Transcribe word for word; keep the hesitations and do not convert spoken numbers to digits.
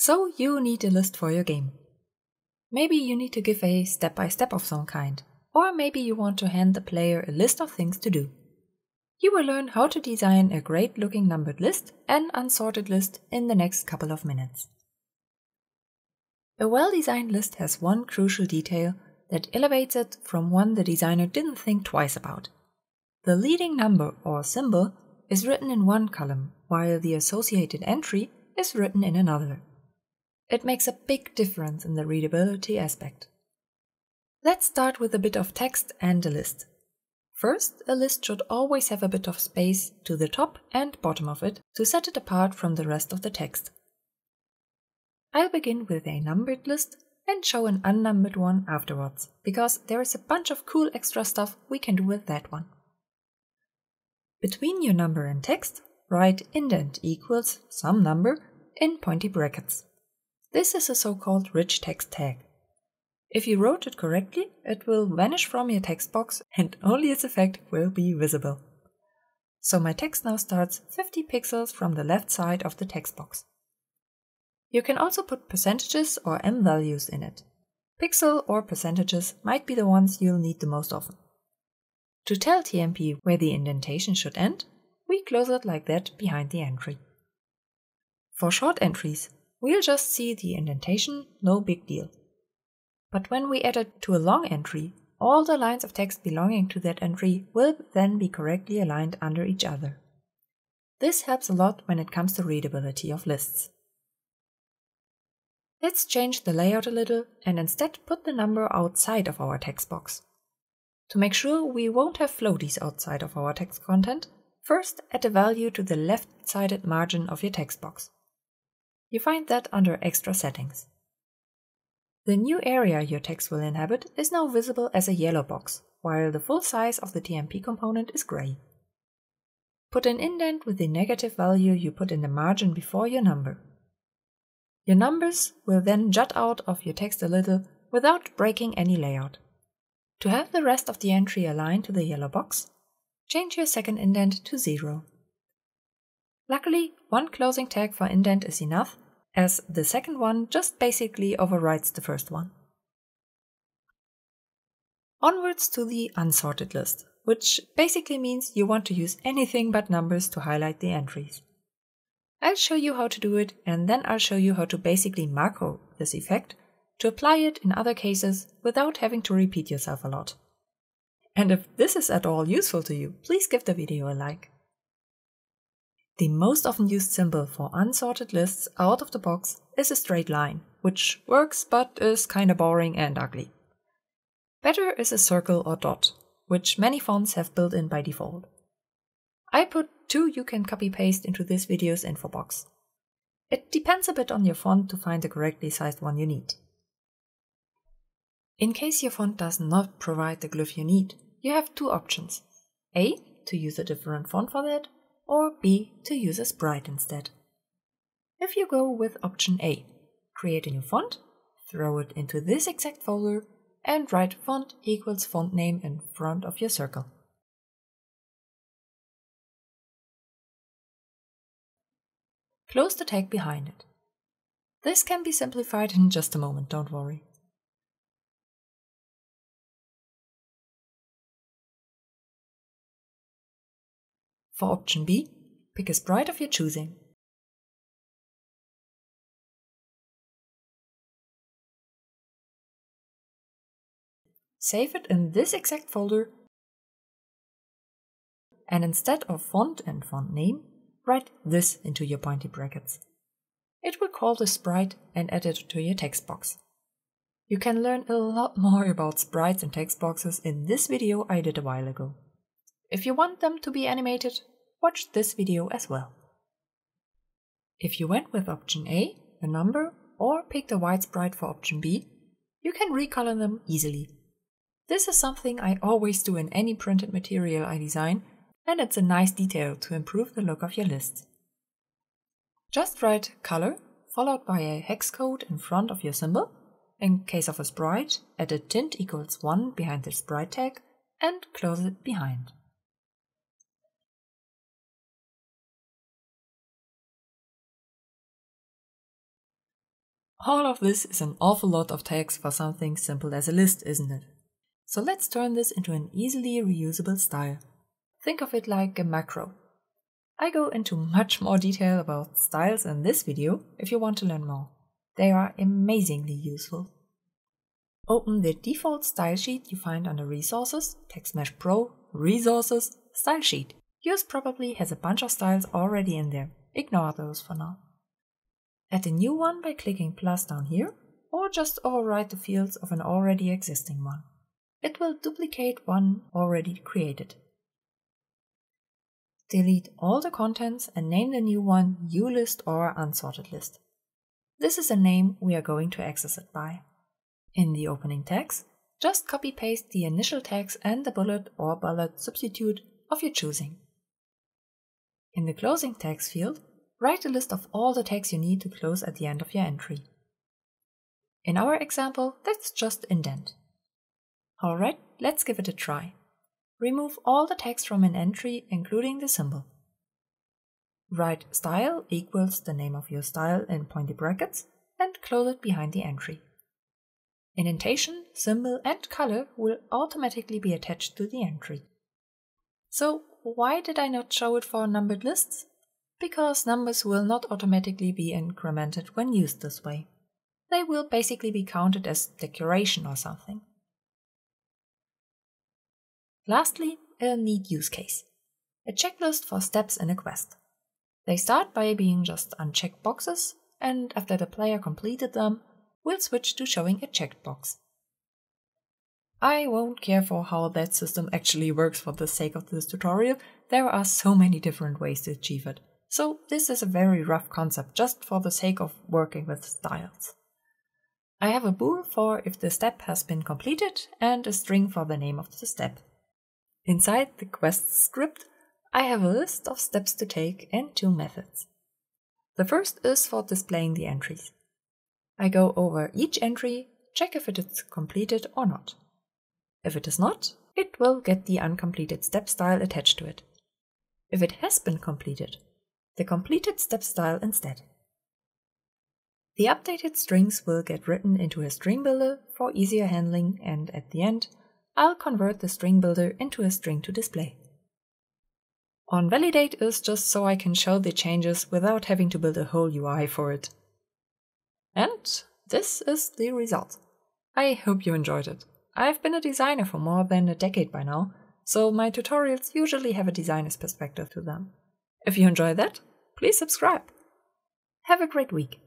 So you need a list for your game. Maybe you need to give a step-by-step of some kind, or maybe you want to hand the player a list of things to do. You will learn how to design a great-looking numbered list and unsorted list in the next couple of minutes. A well-designed list has one crucial detail that elevates it from one the designer didn't think twice about. The leading number or symbol is written in one column, while the associated entry is written in another. It makes a big difference in the readability aspect. Let's start with a bit of text and a list. First, a list should always have a bit of space to the top and bottom of it to set it apart from the rest of the text. I'll begin with a numbered list and show an unnumbered one afterwards, because there is a bunch of cool extra stuff we can do with that one. Between your number and text, write indent equals some number in pointy brackets. This is a so-called rich text tag. If you wrote it correctly, it will vanish from your text box and only its effect will be visible. So my text now starts fifty pixels from the left side of the text box. You can also put percentages or M values in it. Pixel or percentages might be the ones you'll need the most often. To tell T M P where the indentation should end, we close it like that behind the entry. For short entries, we'll just see the indentation, no big deal. But when we add it to a long entry, all the lines of text belonging to that entry will then be correctly aligned under each other. This helps a lot when it comes to readability of lists. Let's change the layout a little and instead put the number outside of our text box. To make sure we won't have floaties outside of our text content, first add a value to the left-sided margin of your text box. You find that under Extra Settings. The new area your text will inhabit is now visible as a yellow box, while the full size of the T M P component is gray. Put an indent with the negative value you put in the margin before your number. Your numbers will then jut out of your text a little without breaking any layout. To have the rest of the entry aligned to the yellow box, change your second indent to zero. Luckily, one closing tag for indent is enough, as the second one just basically overwrites the first one. Onwards to the unsorted list, which basically means you want to use anything but numbers to highlight the entries. I'll show you how to do it, and then I'll show you how to basically macro this effect to apply it in other cases without having to repeat yourself a lot. And if this is at all useful to you, please give the video a like. The most often used symbol for unsorted lists out of the box is a straight line, which works but is kinda boring and ugly. Better is a circle or dot, which many fonts have built in by default. I put two you can copy-paste into this video's info box. It depends a bit on your font to find the correctly sized one you need. In case your font does not provide the glyph you need, you have two options. A, to use a different font for that, or B, to use a sprite instead. If you go with option A, create a new font, throw it into this exact folder, and write font equals font name in front of your circle. Close the tag behind it. This can be simplified in just a moment, don't worry. For option B, pick a sprite of your choosing. Save it in this exact folder, and instead of font and font name, write this into your pointy brackets. It will call the sprite and add it to your text box. You can learn a lot more about sprites and text boxes in this video I did a while ago. If you want them to be animated, watch this video as well. If you went with option A, a number, or picked a white sprite for option B, you can recolor them easily. This is something I always do in any printed material I design, and it's a nice detail to improve the look of your list. Just write color, followed by a hex code in front of your symbol. In case of a sprite, add a tint equals one behind the sprite tag, and close it behind. All of this is an awful lot of text for something simple as a list, isn't it? So let's turn this into an easily reusable style. Think of it like a macro. I go into much more detail about styles in this video if you want to learn more. They are amazingly useful. Open the default style sheet you find under Resources, TextMesh Pro, Resources, Style Sheet. Yours probably has a bunch of styles already in there. Ignore those for now. Add a new one by clicking plus down here, or just override the fields of an already existing one. It will duplicate one already created. Delete all the contents and name the new one uList or Unsorted List. This is a name we are going to access it by. In the opening tags, just copy-paste the initial tags and the bullet or bullet substitute of your choosing. In the closing tags field, write a list of all the tags you need to close at the end of your entry. In our example, that's just indent. Alright, let's give it a try. Remove all the text from an entry, including the symbol. Write style equals the name of your style in pointy brackets and close it behind the entry. Indentation, symbol and color will automatically be attached to the entry. So why did I not show it for numbered lists? Because numbers will not automatically be incremented when used this way. They will basically be counted as decoration or something. Lastly, a neat use case. A checklist for steps in a quest. They start by being just unchecked boxes, and after the player completed them, we'll switch to showing a checked box. I won't care for how that system actually works for the sake of this tutorial. There are so many different ways to achieve it. So this is a very rough concept just for the sake of working with styles. I have a bool for if the step has been completed and a string for the name of the step. Inside the quest script, I have a list of steps to take and two methods. The first is for displaying the entries. I go over each entry, check if it is completed or not. If it is not, it will get the uncompleted step style attached to it. If it has been completed, the completed step style instead. The updated strings will get written into a string builder for easier handling, and at the end, I'll convert the string builder into a string to display. OnValidate is just so I can show the changes without having to build a whole U I for it. And this is the result. I hope you enjoyed it. I've been a designer for more than a decade by now, so my tutorials usually have a designer's perspective to them. If you enjoy that, please subscribe. Have a great week.